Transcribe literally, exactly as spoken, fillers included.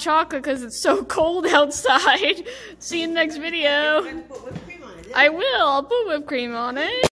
chocolate because it's so cold outside. See you in the next video. I will. I'll put whipped cream on it.